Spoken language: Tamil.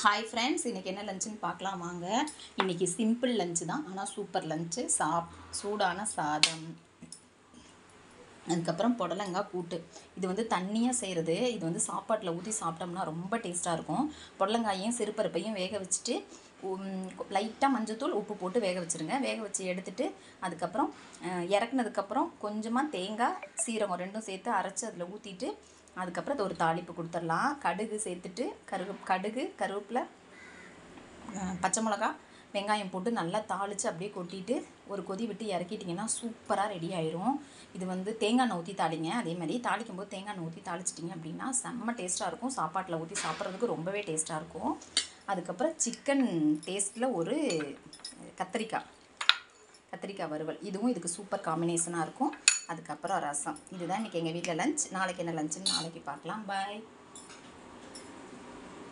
ஹாய் ஃப்ரெண்ட்ஸ், இன்றைக்கி என்ன லஞ்சுன்னு பார்க்கலாம் வாங்க. இன்றைக்கி சிம்பிள் லஞ்சு தான், ஆனால் சூப்பர் லஞ்சு. சூடான சாதம், அதுக்கப்புறம் புடலங்காய் கூட்டு. இது வந்து தண்ணியாக செய்கிறது. இது வந்து சாப்பாட்டில் ஊற்றி சாப்பிட்டோம்னா ரொம்ப டேஸ்ட்டாக இருக்கும். புடலங்காயையும் சிறுபருப்பையும் வேக வச்சுட்டு லைட்டாக மஞ்சத்தூள் உப்பு போட்டு வேக வச்சுருங்க. வேக வச்சு எடுத்துட்டு அதுக்கப்புறம் இறக்குனதுக்கப்புறம் கொஞ்சமாக தேங்காய் சீரகம் ரெண்டும் சேர்த்து அரைச்சி அதில் ஊற்றிட்டு அதுக்கப்புறம் அது ஒரு தாளிப்பு கொடுத்துடலாம். கடுகு சேர்த்துட்டு கடுகு கருவேப்பிலை பச்சை மிளகா வெங்காயம் போட்டு நல்லா தாளித்து அப்படியே கொட்டிட்டு ஒரு கொதி விட்டு இறக்கிட்டிங்கன்னா சூப்பராக ரெடி ஆயிரும். இது வந்து தேங்காய் எண்ணெய் ஊற்றி தாளிங்க. அதே மாதிரி தாளிக்கும் போது தேங்காய் எண்ணெய் ஊற்றி தாளிச்சிட்டிங்க அப்படின்னா செம்ம டேஸ்ட்டாக இருக்கும். சாப்பாட்டில் ஊற்றி சாப்பிட்றதுக்கு ரொம்பவே டேஸ்ட்டாக இருக்கும். அதுக்கப்புறம் சிக்கன் டேஸ்ட்டில் ஒரு கத்திரிக்காய் வறுவல், இதுவும் இதுக்கு சூப்பர் காம்பினேஷனாக இருக்கும். அதுக்கப்புறம் ரசம். இதுதான் இன்றைக்கி எங்கள் வீட்டில் லஞ்ச். நாளைக்கு என்ன லஞ்சுன்னு நாளைக்கு பார்க்கலாம். பாய்.